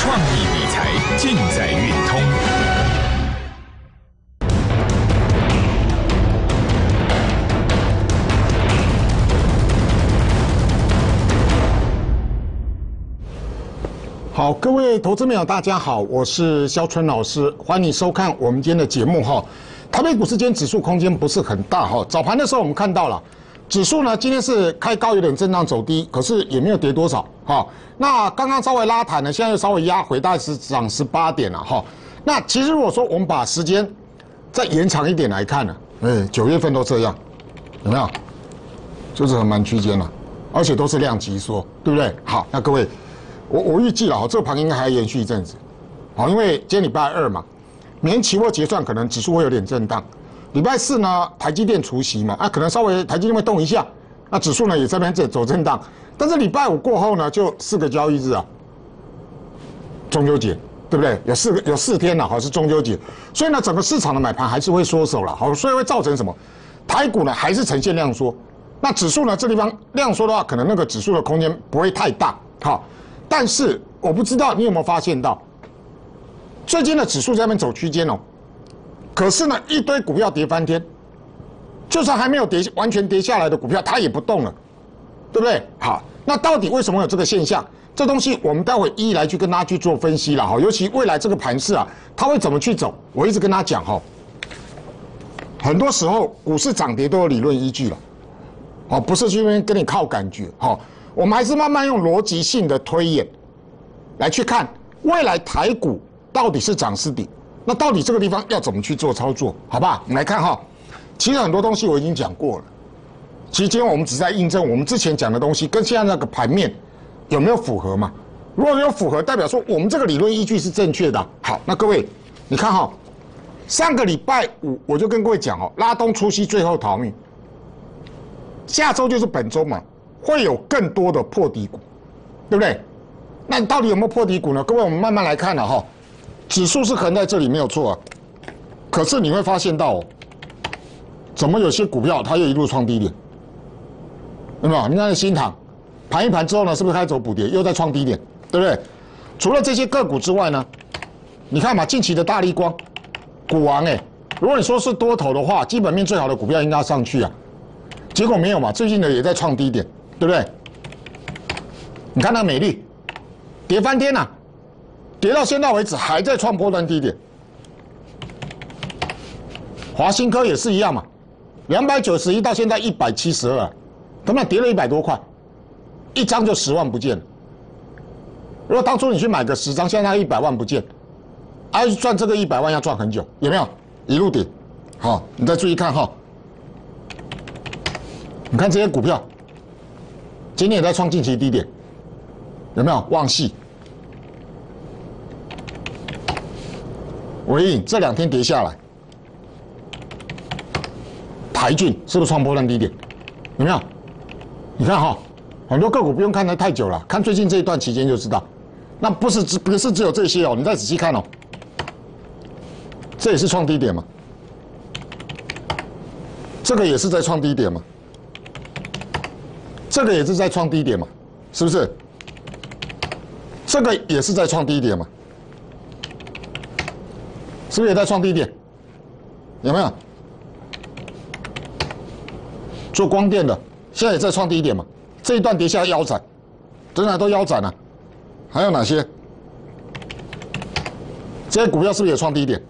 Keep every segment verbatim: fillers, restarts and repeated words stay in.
创意理财尽在运通。 好，各位投资朋友，大家好，我是肖春老师，欢迎收看我们今天的节目哈。台北股市今天指数空间不是很大哈，早盘的时候我们看到了指数呢，今天是开高有点震荡走低，可是也没有跌多少哈。那刚刚稍微拉弹呢，现在又稍微压回，大概是涨十八点了哈。那其实如果说我们把时间再延长一点来看呢，哎，九月份都这样，有没有？就是很蛮区间了，而且都是量级缩，对不对？好，那各位。我我预计了哈，这个盘应该还要延续一阵子，好，因为今天礼拜二嘛，明天期货结算可能指数会有点震荡。礼拜四呢，台积电除息嘛，啊，可能稍微台积电会动一下，那指数呢也在那边走震荡。但是礼拜五过后呢，就四个交易日啊，中秋节，对不对？有四个有四天了，好是中秋节，所以呢，整个市场的买盘还是会缩手了，好，所以会造成什么？台股呢还是呈现量缩，那指数呢这地方量缩的话，可能那个指数的空间不会太大，好。但是我不知道你有没有发现到，最近的指数在那边走区间哦，可是呢一堆股票跌翻天，就算还没有跌完全跌下来的股票，它也不动了，对不对？好，那到底为什么有这个现象？这东西我们待会一一来去跟大家去做分析了哈，尤其未来这个盘势啊，它会怎么去走？我一直跟大家讲哈，很多时候股市涨跌都有理论依据了，哦，不是去那边跟你靠感觉哈。我们还是慢慢用逻辑性的推演来去看未来台股到底是涨是跌，那到底这个地方要怎么去做操作，好不好？我们来看哈，其实很多东西我已经讲过了，其实今天我们只是在印证我们之前讲的东西跟现在那个盘面有没有符合嘛？如果有符合，代表说我们这个理论依据是正确的。好，那各位你看哈，上个礼拜五我就跟各位讲哦，拉东出西，最后逃命，下周就是本周嘛。会有更多的破底股，对不对？那到底有没有破底股呢？各位，我们慢慢来看了哈。指数是横在这里没有错啊，可是你会发现到哦，怎么有些股票它又一路创低点，有没有？你看新唐盘一盘之后呢，是不是开始走补跌，又在创低点，对不对？除了这些个股之外呢，你看嘛，近期的大立光、股王哎，如果你说是多头的话，基本面最好的股票应该要上去啊，结果没有嘛，最近的也在创低点。对不对？你看那美丽，跌翻天了、啊，跌到现在为止还在创波段低点。华新科也是一样嘛，两百九十一到现在一百七十二，他们跌了一百多块，一张就十万不见了。如果当初你去买个十张，现在一百万不见，啊，赚这个一百万要赚很久，有没有？一路跌，好，你再注意看哈，你看这些股票。今天也在创近期低点，有没有？旺系、微影这两天跌下来，台骏是不是创波段低点？有没有？你看哈，很多个股不用看得太久了，看最近这一段期间就知道。那不是只不是只有这些哦，你再仔细看哦，这也是创低点嘛，这个也是在创低点嘛。这个也是在创低点嘛，是不是？这个也是在创低点嘛，是不是也在创低点？有没有？做光电的现在也在创低点嘛，这一段跌下来腰斩，真的都腰斩了。还有哪些？这些股票是不是也创低点？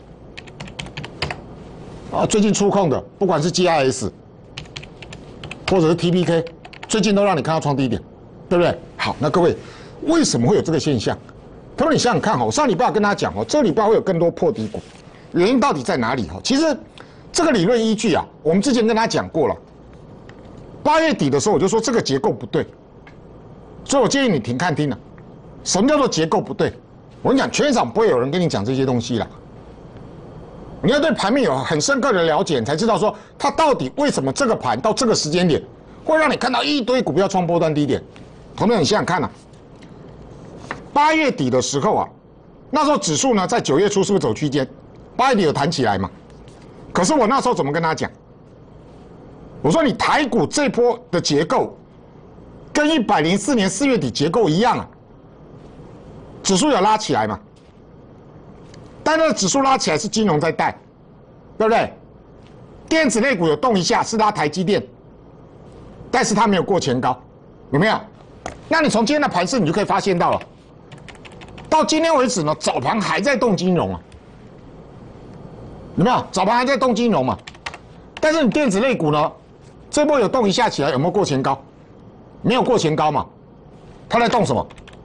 啊，最近出控的，不管是 G I S 或者是 T P K。最近都让你看到创低点，对不对？好，那各位为什么会有这个现象？他说你想想看哈，上礼拜跟大家讲哦，这礼拜会有更多破底股，原因到底在哪里哈？其实这个理论依据啊，我们之前跟大家讲过了。八月底的时候我就说这个结构不对，所以我建议你停看听了。什么叫做结构不对？我跟你讲，全市场不会有人跟你讲这些东西啦。你要对盘面有很深刻的了解，你才知道说它到底为什么这个盘到这个时间点。会让你看到一堆股票创波段低点，同学，你想想看啊，八月底的时候啊，那时候指数呢在九月初是不是走区间？八月底有弹起来嘛？可是我那时候怎么跟他讲？我说你台股这波的结构跟一百零四年四月底结构一样啊， 指数有拉起来嘛？但那个指数拉起来是金融在带，对不对？电子类股有动一下是拉台积电，但是它没有过前高，有没有？那你从今天的盘势你就可以发现到了，到今天为止呢，早盘还在动金融啊，有没有？早盘还在动金融嘛？但是你电子类股呢，这波有动一下起来，有没有过前高？没有过前高嘛？它在动什么？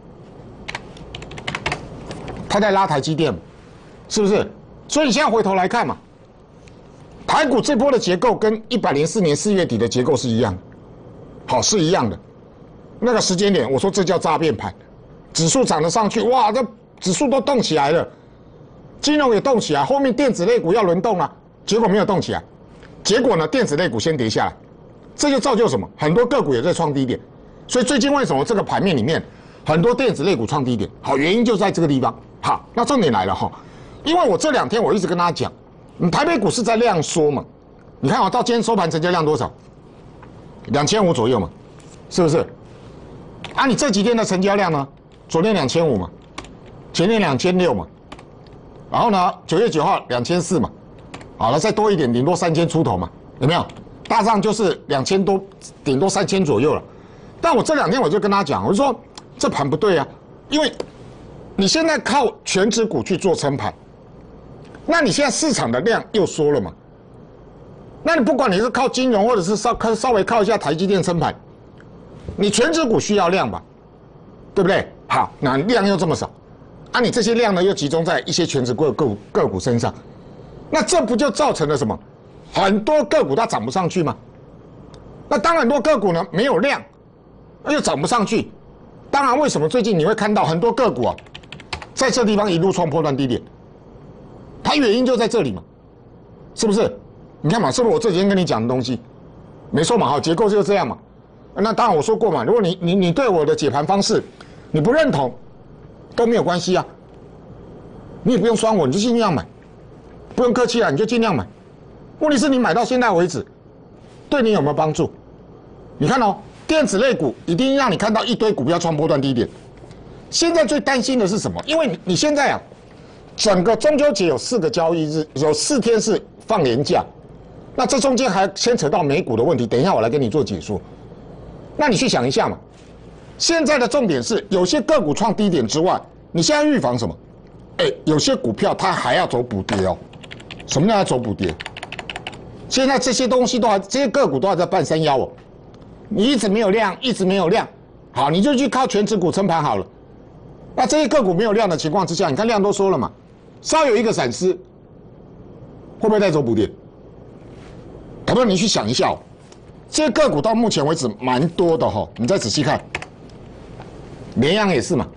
它在拉台积电，是不是？所以你现在回头来看嘛，台股这波的结构跟一百零四年四月底的结构是一样的，好，是一样的。那个时间点，我说这叫诈骗盘，指数涨得上去，哇，这指数都动起来了，金融也动起来，后面电子类股要轮动啊，结果没有动起来，结果呢，电子类股先跌下来，这就造就什么？很多个股也在创低点，所以最近为什么这个盘面里面很多电子类股创低点？好，原因就在这个地方。好，那重点来了哈，因为我这两天我一直跟大家讲，你台北股市在量缩嘛，你看啊，到今天收盘成交量多少？两千五左右嘛，是不是？啊，你这几天的成交量呢？昨天两千五嘛，前天两千六嘛，然后呢，九月九号两千四嘛，好了，再多一点，顶多三千出头嘛，有没有？大上就是两千多，顶多三千左右了。但我这两天我就跟他讲，我就说这盘不对啊，因为你现在靠全指股去做撑盘，那你现在市场的量又缩了嘛？那你不管你是靠金融，或者是稍稍微靠一下台积电撑盘，你全指股需要量吧，对不对？好，那量又这么少，啊，你这些量呢又集中在一些全指股个股个股身上，那这不就造成了什么？很多个股它涨不上去吗？那当然，很多个股呢没有量，又涨不上去。当然，为什么最近你会看到很多个股啊，在这地方一路创波段低点？它原因就在这里嘛，是不是？你看嘛，是不是我这几天跟你讲的东西？没错嘛，好，结构就是这样嘛。那当然我说过嘛，如果你你你对我的解盘方式你不认同，都没有关系啊，你也不用酸我，你就尽量买，不用客气啊，你就尽量买。问题是你买到现在为止，对你有没有帮助？你看哦，电子类股一定让你看到一堆股票创波段低点。现在最担心的是什么？因为你你现在啊，整个中秋节有四个交易日，有四天是放年假，那这中间还牵扯到美股的问题，等一下我来跟你做解说。那你去想一下嘛，现在的重点是有些个股创低点之外，你现在预防什么？哎，有些股票它还要走补跌哦。什么叫要走补跌？现在这些东西都还，这些个股都还在半山腰哦。你一直没有量，一直没有量，好，你就去靠全指股撑盘好了。那这些个股没有量的情况之下，你看量都说了嘛，稍有一个闪失，会不会带走补跌？要不然你去想一下哦。这些个股到目前为止蛮多的哈，你再仔细看，联阳也是嘛，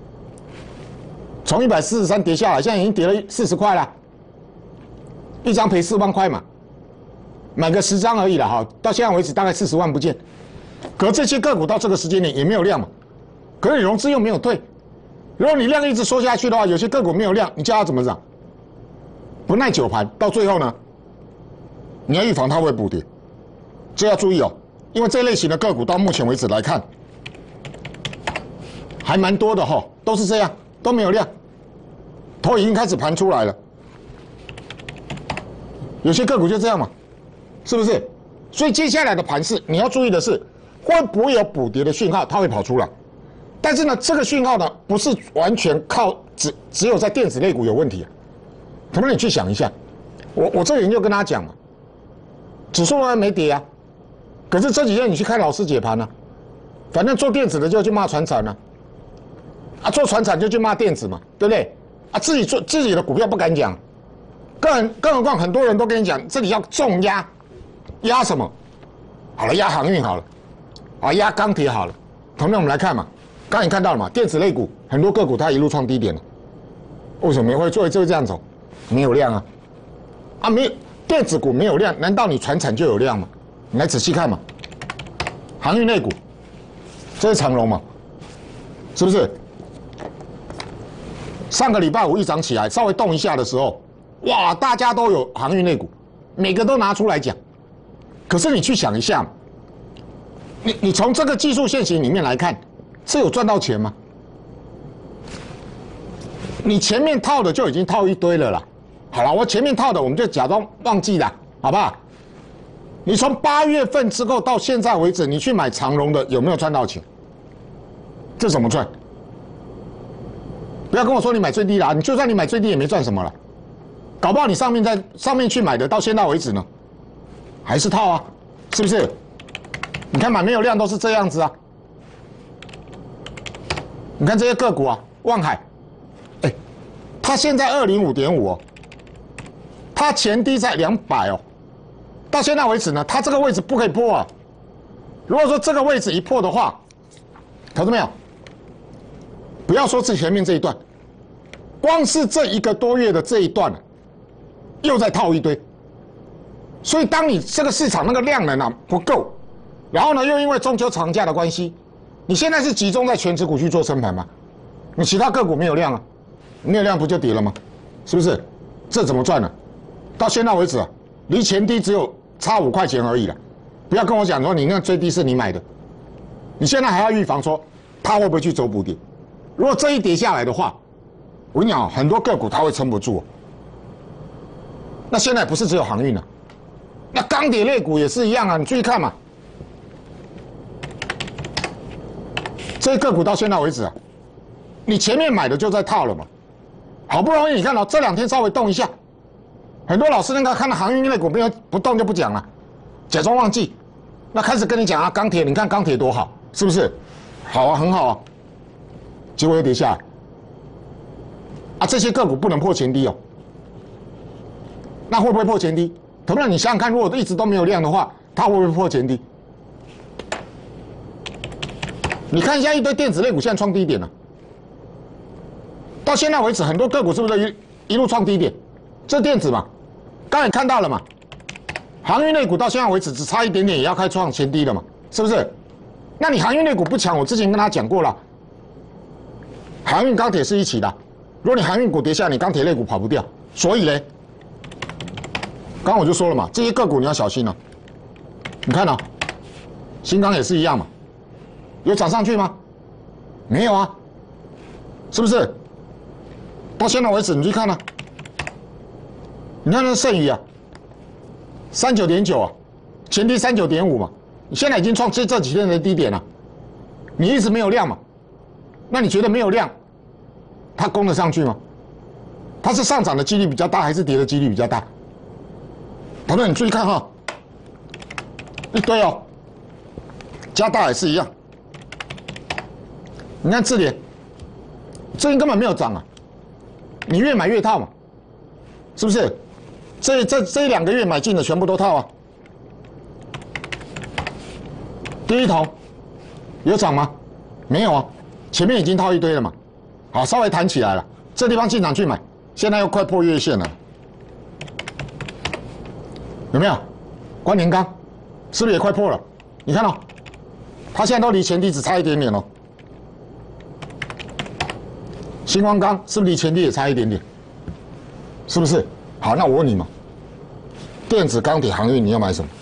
从一百四十三跌下来，现在已经跌了四十块了，一张赔四万块嘛，买个十张而已了哈，到现在为止大概四十万不见，可这些个股到这个时间点也没有量嘛，可是你融资又没有退，如果你量一直缩下去的话，有些个股没有量，你叫它怎么涨？不耐久盘，到最后呢，你要预防它会补跌。这要注意哦，因为这类型的个股到目前为止来看，还蛮多的哈、哦，都是这样，都没有量，头已经开始盘出来了。有些个股就这样嘛，是不是？所以接下来的盘势你要注意的是，会不会有补跌的讯号，它会跑出来。但是呢，这个讯号呢，不是完全靠只只有在电子类股有问题啊。同学，你去想一下，我我这里就跟大家讲嘛，指数还没跌啊。可是这几天你去看老师解盘呢、啊，反正做电子的就去骂传产呢、啊，啊做传产就去骂电子嘛，对不对？啊自己做自己的股票不敢讲，更更何况很多人都跟你讲这里要重压，压什么？好了，压航运好了，啊压钢铁好了。同样我们来看嘛，刚才你看到了嘛，电子类股很多个股它一路创低点了，为什么会做就会这样走？没有量啊，啊没有电子股没有量，难道你传产就有量吗？你来仔细看嘛，航运类股，这是长荣嘛，是不是？上个礼拜五一涨起来，稍微动一下的时候，哇，大家都有航运类股，每个都拿出来讲。可是你去想一下，你你从这个技术线型里面来看，是有赚到钱吗？ 你前面套的就已经套一堆了啦。好了，我前面套的我们就假装忘记了，好不好？你从八月份之后到现在为止，你去买长荣的有没有赚到钱？这怎么赚？不要跟我说你买最低啦，你就算你买最低也没赚什么了，搞不好你上面在上面去买的，到现在为止呢，还是套啊，是不是？你看买没有量都是这样子啊。你看这些个股啊，万海，哎，它现在二零五点五哦，它前低在两百哦，到现在为止呢，它这个位置不可以破啊。如果说这个位置一破的话，投资没有？不要说是前面这一段，光是这一个多月的这一段，又在套一堆。所以当你这个市场那个量能啊不够，然后呢又因为中秋长假的关系，你现在是集中在全指股去做升盘吗？你其他个股没有量啊，没有量不就跌了吗？是不是？这怎么赚呢？到现在为止啊，离前低只有差五块钱而已了。不要跟我讲说你那最低是你买的，你现在还要预防说它会不会去走补跌。如果这一跌下来的话，我跟你讲，很多个股它会撑不住。那现在不是只有航运了，那钢铁类股也是一样啊。你注意看嘛，这些个股到现在为止啊，你前面买的就在套了嘛。好不容易你看到、哦、这两天稍微动一下，很多老师那个看到航运类股没有不动就不讲了，假装忘记，那开始跟你讲啊，钢铁，你看钢铁多好，是不是？好啊，很好啊。结果又跌下来，啊，这些个股不能破前低哦。那会不会破前低？同样，你想想看，如果一直都没有量的话，它会不会破前低？你看一下一堆电子类股现在创低点了，到现在为止，很多个股是不是一一路创低点？这电子嘛，刚才看到了嘛，航运类股到现在为止只差一点点也要开创前低了嘛，是不是？那你航运类股不强，我之前跟他讲过了。航运、钢铁是一起的，如果你航运股跌下，你钢铁类股跑不掉。所以嘞，刚刚我就说了嘛，这些个股你要小心了、哦。你看啊，新钢也是一样嘛，有涨上去吗？没有啊，是不是？到现在为止，你去看啊，你看那剩余啊，三九点九啊，前低三九点五嘛，你现在已经创这这几天的低点了，你一直没有量嘛，那你觉得没有量？它攻得上去吗？它是上涨的几率比较大，还是跌的几率比较大？朋友，你注意看哈，一堆哦，加大也是一样。你看智联，最近根本没有涨啊，你越买越套嘛，是不是？这这这两个月买进的全部都套啊。第一桶有涨吗？没有啊，前面已经套一堆了嘛。好，稍微弹起来了，这地方进场去买，现在又快破月线了，有没有？关联钢是不是也快破了？你看哦，它现在都离前低只差一点点哦。新光钢是不是离前低也差一点点？是不是？好，那我问你嘛，电子、钢铁、航运你要买什么？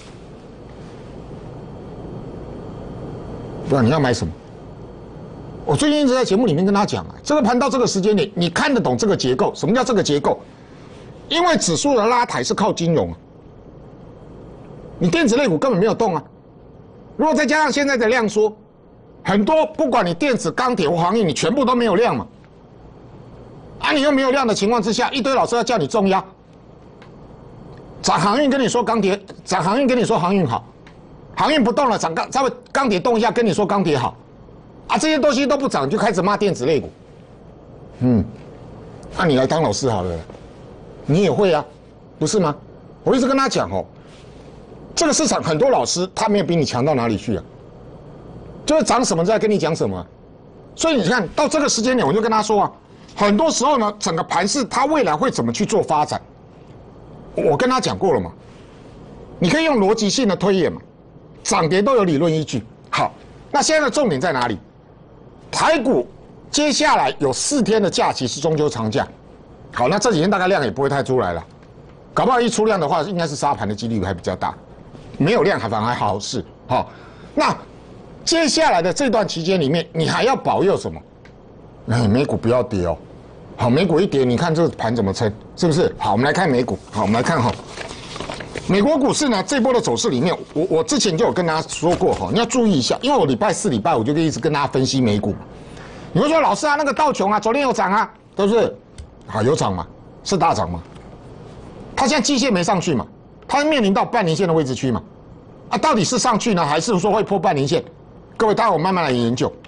不然你要买什么？我最近一直在节目里面跟他讲啊，这个盘到这个时间点，你看得懂这个结构？什么叫这个结构？因为指数的拉抬是靠金融啊，你电子类股根本没有动啊。如果再加上现在的量缩，很多不管你电子、钢铁或航运，你全部都没有量嘛。啊，你又没有量的情况之下，一堆老师要叫你重压，涨航运跟你说钢铁，涨航运跟你说航运好，航运不动了，涨钢稍微钢铁动一下跟你说钢铁好。啊，这些东西都不涨，就开始骂电子类股。嗯，那、啊、你来当老师好了，你也会啊，不是吗？我一直跟他讲哦，这个市场很多老师他没有比你强到哪里去啊，就是涨什么在跟你讲什么、啊。所以你看到这个时间点，我就跟他说啊，很多时候呢，整个盘势它未来会怎么去做发展，我跟他讲过了嘛，你可以用逻辑性的推演嘛，涨跌都有理论依据。好，那现在的重点在哪里？台股接下来有四天的假期是中秋长假，好，那这几天大概量也不会太出来了，搞不好一出量的话，应该是杀盘的几率还比较大，没有量还反而还好事。好，那接下来的这段期间里面，你还要保佑什么？哎，美股不要跌哦， 好，美股一跌，你看这个盘怎么撑，是不是？好，我们来看美股。好，我们来看哈，美国股市呢这波的走势里面，我我之前就有跟大家说过哈，你要注意一下，因为我礼拜四、礼拜五就一直跟大家分析美股。你会说老师啊，那个道琼啊，昨天有涨啊，都是好有涨嘛，是大涨嘛？它现在季线没上去嘛，它面临到半年线的位置区嘛，啊，到底是上去呢，还是说会破半年线？各位，待会我慢慢来研究。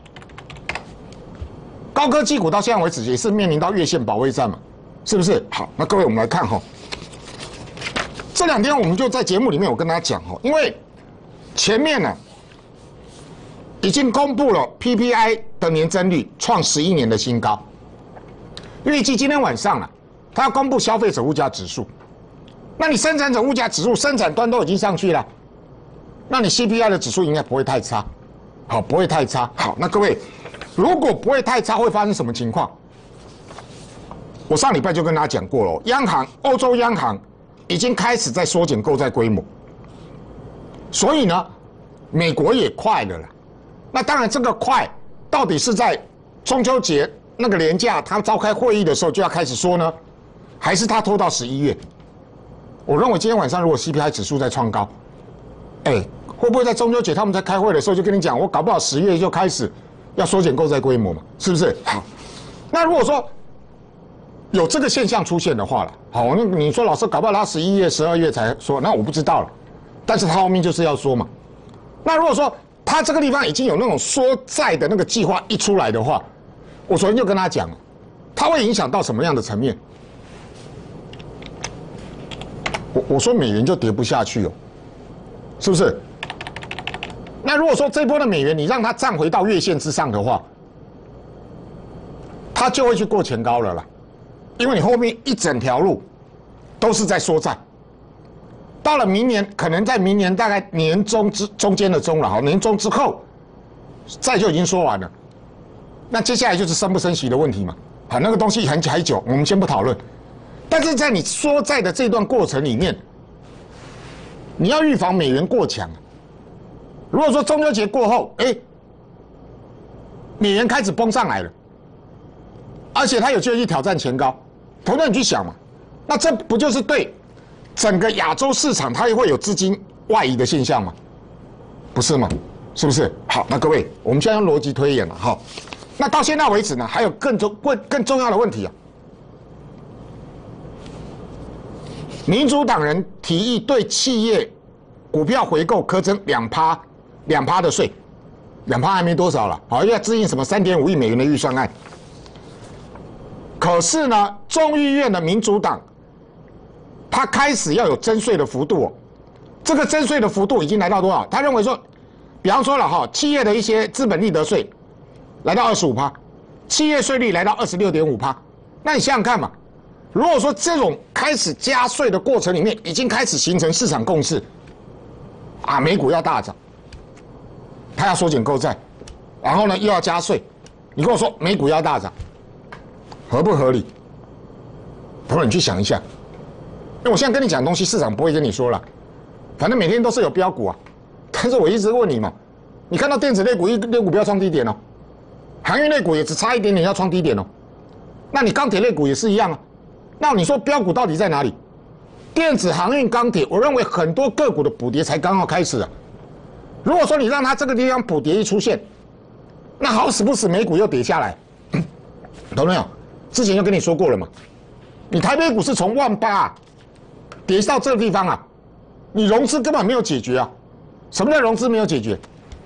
高科技股到现在为止也是面临到月线保卫战嘛，是不是？好，那各位我们来看哈，这两天我们就在节目里面我跟大家讲哈，因为前面呢已经公布了 P P I 的年增率创十一年的新高，预计今天晚上呢，它要公布消费者物价指数，那你生产者物价指数生产端都已经上去了，那你 C P I 的指数应该不会太差，好，不会太差。好，那各位。如果不会太差，会发生什么情况？我上礼拜就跟大家讲过了，央行、欧洲央行已经开始在缩减购债规模，所以呢，美国也快了啦。那当然，这个快到底是在中秋节那个连假他召开会议的时候就要开始说呢，还是他拖到十一月？我认为今天晚上如果 C P I 指数再创高，哎，会不会在中秋节他们在开会的时候就跟你讲，我搞不好十月就开始？要缩减购债规模嘛，是不是？好，那如果说有这个现象出现的话了，好，那你说老师搞不好他十一月、十二月才说，那我不知道了。但是他后面就是要说嘛。那如果说他这个地方已经有那种缩债的那个计划一出来的话，我昨天就跟他讲了，它会影响到什么样的层面？我我说美元就跌不下去哦，是不是？那如果说这波的美元你让它站回到月线之上的话，它就会去过前高了啦，因为你后面一整条路都是在缩债，到了明年可能在明年大概年中之中间的中了，好，年中之后债就已经说完了，那接下来就是升不升息的问题嘛，好，那个东西很还久，我们先不讨论，但是在你缩债的这段过程里面，你要预防美元过强。如果说中秋节过后，哎，美元开始崩上来了，而且它有机会去挑战前高，同样你去想嘛，那这不就是对整个亚洲市场它也会有资金外移的现象吗？不是吗？是不是？好，那各位，我们现在用逻辑推演了哈。那到现在为止呢，还有更重问更重要的问题啊。民主党人提议对企业股票回购课征两趴。两趴的税，两趴还没多少了，好，要支应什么三点五亿美元的预算案。可是呢，众议院的民主党，他开始要有征税的幅度哦。这个征税的幅度已经来到多少？他认为说，比方说了哈，企业的一些资本利得税来到二十五趴，企业税率来到二十六点五趴。那你想想看嘛，如果说这种开始加税的过程里面，已经开始形成市场共识，啊，美股要大涨。他要缩减购债，然后呢又要加税，你跟我说美股要大涨，合不合理？朋友，你去想一下。因为我现在跟你讲东西，市场不会跟你说了，反正每天都是有标股啊。但是我一直问你嘛，你看到电子类股一类股不要创低点哦，航运类股也只差一点点要创低点哦，那你钢铁类股也是一样啊。那你说标股到底在哪里？电子、航运、钢铁，我认为很多个股的补跌才刚刚开始啊。如果说你让它这个地方补跌一出现，那好死不死美股又跌下来，懂没有？之前就跟你说过了嘛，你台北股市从万八、啊、跌到这个地方啊，你融资根本没有解决啊。什么叫融资没有解决？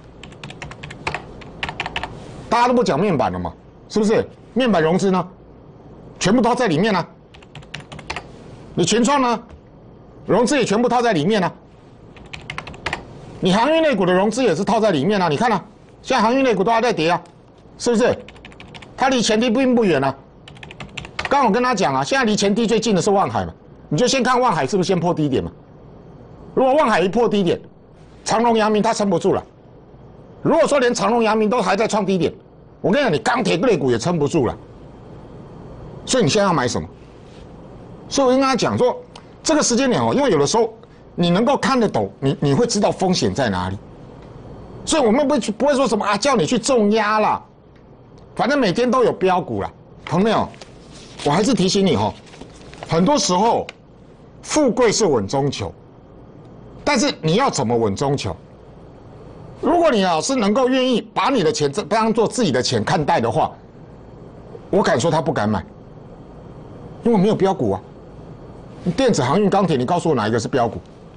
大家都不讲面板了嘛，是不是？面板融资呢，全部都在里面啊。你群创呢，融资也全部套在里面啊。你航运类股的融资也是套在里面啊，你看啊，现在航运类股都还在跌啊，是不是？它离前低并不远啊。刚刚我跟他讲啊，现在离前低最近的是万海嘛，你就先看万海是不是先破低点嘛。如果万海一破低点，长荣、阳明它撑不住了。如果说连长荣、阳明都还在创低点，我跟你讲，你钢铁类股也撑不住了。所以你现在要买什么？所以我跟他讲说，这个时间点哦，因为有的时候。你能够看得懂，你你会知道风险在哪里，所以我们不会不会说什么啊，叫你去重压啦，反正每天都有标股啦，朋友， 我还是提醒你哈，很多时候富贵是稳中求，但是你要怎么稳中求？如果你啊是能够愿意把你的钱当做自己的钱看待的话，我敢说他不敢买，因为没有标股啊。电子、航运、钢铁，你告诉我哪一个是标股？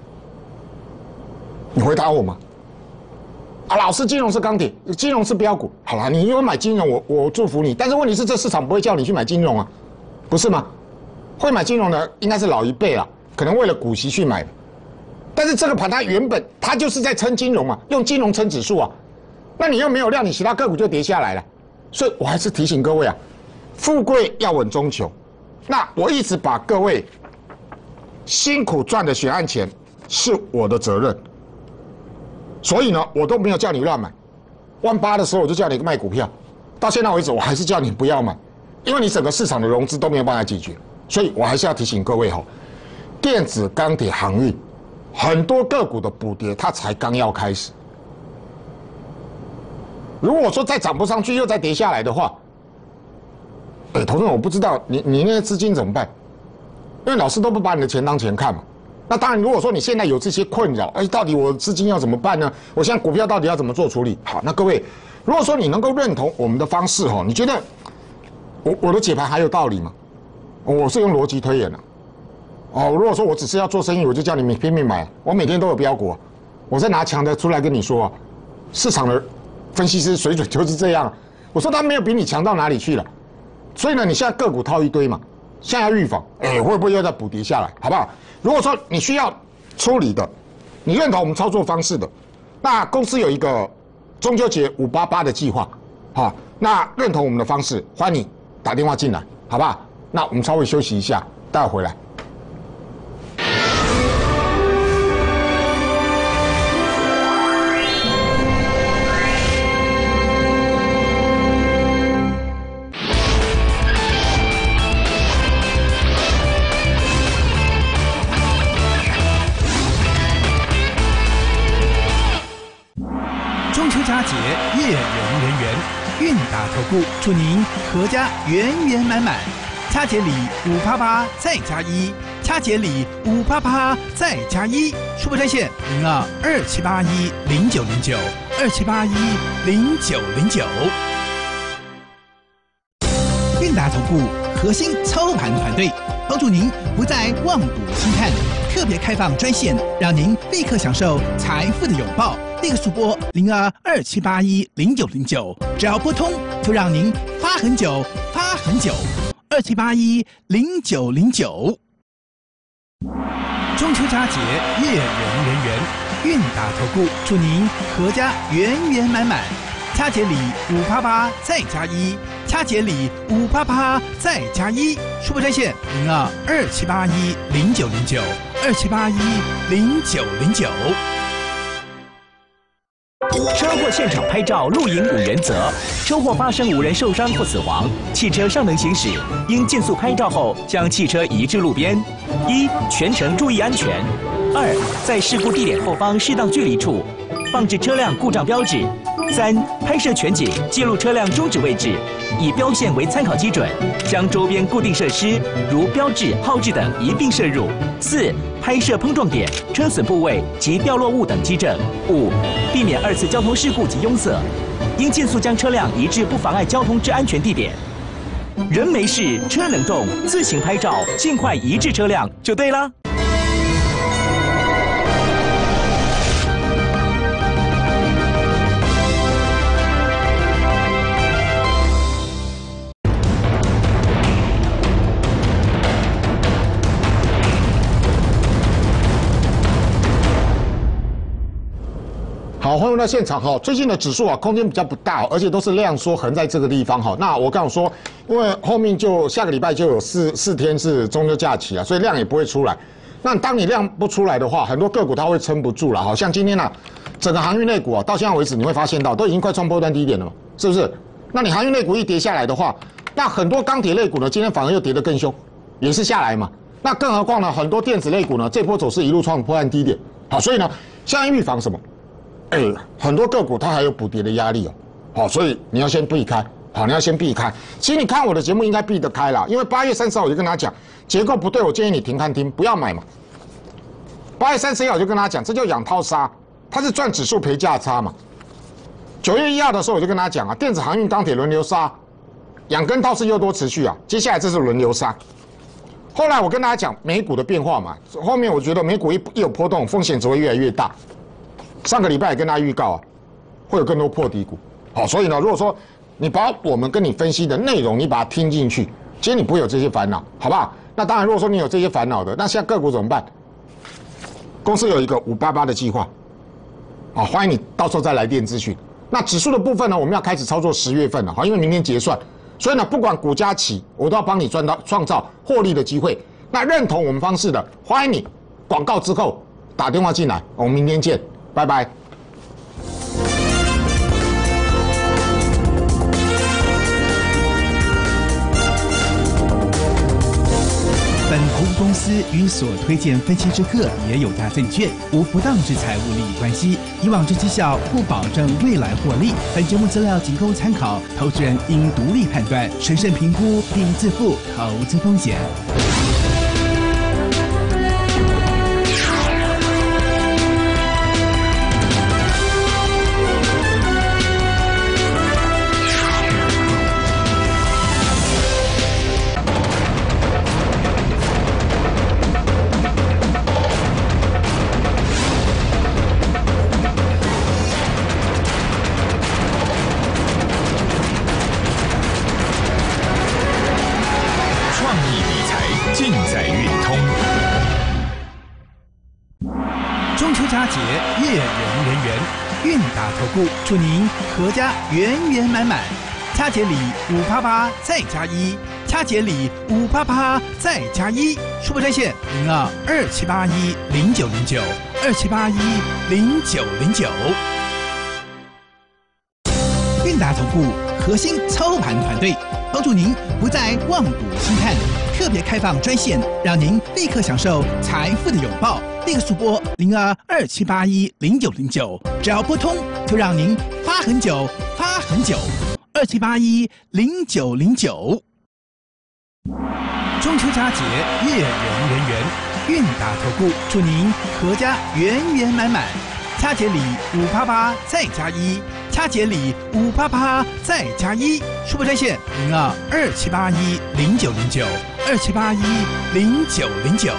你回答我吗？啊，老师，金融是钢铁，金融是标股。好了，你因为买金融，我我祝福你。但是问题是，这市场不会叫你去买金融啊，不是吗？会买金融的应该是老一辈啊，可能为了股息去买的。但是这个盘它原本它就是在撑金融啊，用金融撑指数啊，那你又没有量，你其他个股就跌下来了。所以我还是提醒各位啊，富贵要稳中求。那我一直把各位辛苦赚的血汗钱是我的责任，所以呢，我都没有叫你乱买。万八的时候我就叫你卖股票，到现在为止我还是叫你不要买，因为你整个市场的融资都没有办法解决。所以我还是要提醒各位哈，电子、钢铁、航运。很多个股的补跌，它才刚要开始。如果说再涨不上去，又再跌下来的话，哎，投资人，我不知道你你那些资金怎么办？因为老师都不把你的钱当钱看嘛。那当然，如果说你现在有这些困扰，哎，到底我资金要怎么办呢？我现在股票到底要怎么做处理？好，那各位，如果说你能够认同我们的方式哈，你觉得我我的解盘还有道理吗？我是用逻辑推演的。哦，如果说我只是要做生意，我就叫你拼命买，我每天都有标股，我再拿强的出来跟你说，市场的分析师水准就是这样。我说他没有比你强到哪里去了，所以呢，你现在个股套一堆嘛，现在要预防，哎，会不会又再补跌下来，好不好？如果说你需要处理的，你认同我们操作方式的，那公司有一个中秋节五八八的计划，好，那认同我们的方式，欢迎你打电话进来，好不好？那我们稍微休息一下，待会回来。 佳节月圆人圆，韵达投顾祝您阖家圆圆满满。佳节里五趴趴再加一，佳节里五趴趴再加一。数拨专线零二二七八一零九零九二七八一零九零九。韵达投顾核心操盘团队，帮助您不再望股兴叹，特别开放专线，让您立刻享受财富的拥抱。立刻数拨零二二七八一零九零九，只要拨通，就让您发很久，发很久。二七八一零九零九。中秋佳节月圆人圆，韵达投顾祝您阖家圆圆满满。佳节里五趴趴再加一，佳节里五趴趴再加一。数拨专线零二二七八一零九零九二七八一零九零九。 车祸现场拍照录影五原则：车祸发生无人受伤或死亡，汽车尚能行驶，应尽速拍照后将汽车移至路边。一、全程注意安全；二、在事故地点后方适当距离处放置车辆故障标志；三、拍摄全景，记录车辆终止位置，以标线为参考基准，将周边固定设施如标志、号志等一并摄入；四、拍摄碰撞点、车损部位及掉落物等基证；五、避免二次交通事故及拥塞，应尽速将车辆移至不妨碍交通之安全地点。人没事，车能动，自行拍照，尽快移至车辆就对了。 好，欢迎到现场哈。最近的指数啊，空间比较不大，而且都是量缩横在这个地方哈。那我刚刚说，因为后面就下个礼拜就有四四天是中秋假期啊，所以量也不会出来。那当你量不出来的话，很多个股它会撑不住了。好像今天呢、啊，整个航运类股啊，到现在为止你会发现到都已经快创波段低点了嘛，是不是？那你航运类股一跌下来的话，那很多钢铁类股呢，今天反而又跌得更凶，也是下来嘛。那更何况呢，很多电子类股呢，这波走势一路创波段低点。好，所以呢，现在预防什么？哎，很多个股它还有补跌的压力哦，好，所以你要先避开， 好，你要先避开。其实你看我的节目应该避得开啦，因为八月三十号我就跟他讲结构不对，我建议你停看听，不要买嘛。八月三十一号我就跟他讲，这叫养套杀，它是赚指数赔价差嘛。九月一号的时候我就跟他讲啊，电子航运钢铁轮流杀，养跟套是诱多持续啊，接下来这是轮流杀。后来我跟大家讲美股的变化嘛，后面我觉得美股一一有波动，风险只会越来越大。上个礼拜也跟大家预告啊，会有更多破底股。好，所以呢，如果说你把我们跟你分析的内容，你把它听进去，其实你不会有这些烦恼，好不好？那当然，如果说你有这些烦恼的，那现在个股怎么办？公司有一个五八八的计划，啊，欢迎你到时候再来电咨询。那指数的部分呢，我们要开始操作十月份了，好，因为明天结算。所以呢，不管股价起，我都要帮你赚到创造获利的机会。那认同我们方式的，欢迎你广告之后打电话进来，我们明天见，拜拜。 本投资公司与所推荐分期之客也有大证券，无不当之财务利益关系。以往之绩效不保证未来获利。本节目资料仅供参考，投资人应独立判断、审慎评估并自负投资风险。月圆人圆，韵达投顾祝您阖家圆圆满满。掐节礼五八八再加一，掐节礼五八八再加一。数码专线零二二七八一零九零九二七八一零九零九。韵达投顾核心操盘团队，帮助您不再望股兴叹，特别开放专线，让您立刻享受财富的拥抱。立刻速拨零二二七八一零九零九，只要拨通，就让您发很久，发很久。二七八一零九零九。中秋佳节，月圆人圆，韵达投顾祝您阖家圆圆满满。掐节礼五八八再加一，掐节礼五八八再加一。数码专线零二二七八一零九零九二七八一零九零九。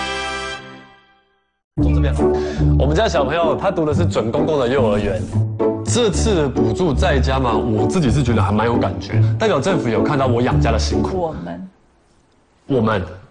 从这边，我们家小朋友他读的是准公共的幼儿园，这次补助在家嘛，我自己是觉得还蛮有感觉，代表政府有看到我养家的辛苦。 我们， 我们。